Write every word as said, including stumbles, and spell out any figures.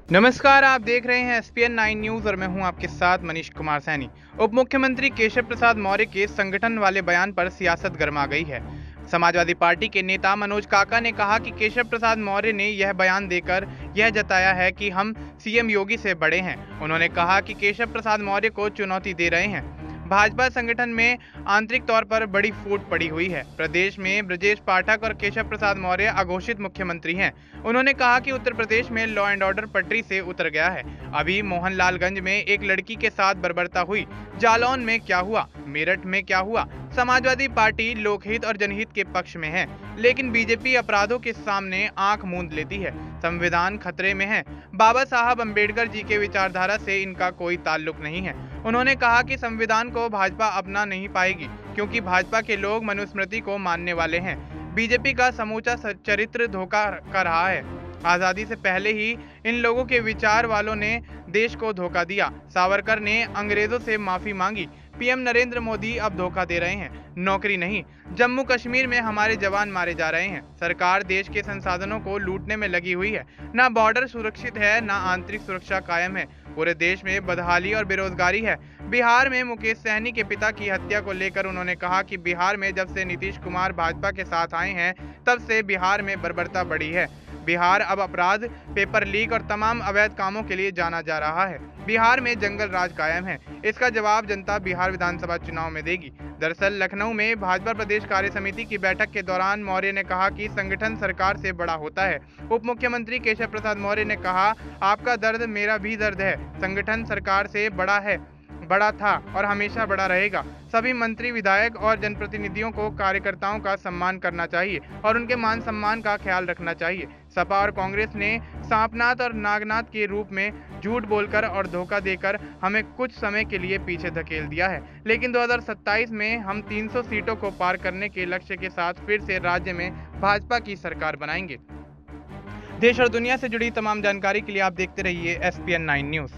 नमस्कार, आप देख रहे हैं S P N nine news और मैं हूं आपके साथ मनीष कुमार सैनी। उप मुख्यमंत्री केशव प्रसाद मौर्य के संगठन वाले बयान पर सियासत गर्मा गई है। समाजवादी पार्टी के नेता मनोज काका ने कहा कि केशव प्रसाद मौर्य ने यह बयान देकर यह जताया है कि हम सी एम योगी से बड़े हैं। उन्होंने कहा कि केशव प्रसाद मौर्य को चुनौती दे रहे हैं। भाजपा संगठन में आंतरिक तौर पर बड़ी फूट पड़ी हुई है। प्रदेश में ब्रजेश पाठक और केशव प्रसाद मौर्य अघोषित मुख्यमंत्री हैं। उन्होंने कहा कि उत्तर प्रदेश में लॉ एंड ऑर्डर पटरी से उतर गया है। अभी मोहनलालगंज में एक लड़की के साथ बर्बरता हुई, जालौन में क्या हुआ, मेरठ में क्या हुआ। समाजवादी पार्टी लोकहित और जनहित के पक्ष में है, लेकिन बीजेपी अपराधों के सामने आंख मूंद लेती है। संविधान खतरे में है। बाबा साहब अंबेडकर जी के विचारधारा से इनका कोई ताल्लुक नहीं है। उन्होंने कहा कि संविधान को भाजपा अपना नहीं पाएगी, क्योंकि भाजपा के लोग मनुस्मृति को मानने वाले हैं। बीजेपी का समूचा चरित्र धोखा कर रहा है। आजादी से पहले ही इन लोगों के विचार वालों ने देश को धोखा दिया। सावरकर ने अंग्रेजों से माफी मांगी। पी एम नरेंद्र मोदी अब धोखा दे रहे हैं, नौकरी नहीं। जम्मू कश्मीर में हमारे जवान मारे जा रहे हैं। सरकार देश के संसाधनों को लूटने में लगी हुई है। ना बॉर्डर सुरक्षित है, ना आंतरिक सुरक्षा कायम है। पूरे देश में बदहाली और बेरोजगारी है। बिहार में मुकेश सहनी के पिता की हत्या को लेकर उन्होंने कहा कि बिहार में जब से नीतीश कुमार भाजपा के साथ आए हैं, तब से बिहार में बर्बरता बढ़ी है। बिहार अब अपराध, पेपर लीक और तमाम अवैध कामों के लिए जाना जा रहा है। बिहार में जंगल राज कायम है। इसका जवाब जनता बिहार विधानसभा चुनाव में देगी। दरअसल लखनऊ में भाजपा प्रदेश कार्य समिति की बैठक के दौरान मौर्य ने कहा कि संगठन सरकार से बड़ा होता है। उप मुख्यमंत्री केशव प्रसाद मौर्य ने कहा, आपका दर्द मेरा भी दर्द है। संगठन सरकार से बड़ा है, बड़ा था और हमेशा बड़ा रहेगा। सभी मंत्री, विधायक और जनप्रतिनिधियों को कार्यकर्ताओं का सम्मान करना चाहिए और उनके मान सम्मान का ख्याल रखना चाहिए। सपा और कांग्रेस ने सांपनाथ और नागनाथ के रूप में झूठ बोलकर और धोखा देकर हमें कुछ समय के लिए पीछे धकेल दिया है, लेकिन दो हज़ार सत्ताईस में हम तीन सौ सीटों को पार करने के लक्ष्य के साथ फिर से राज्य में भाजपा की सरकार बनाएंगे। देश और दुनिया से जुड़ी तमाम जानकारी के लिए आप देखते रहिए S P N nine news.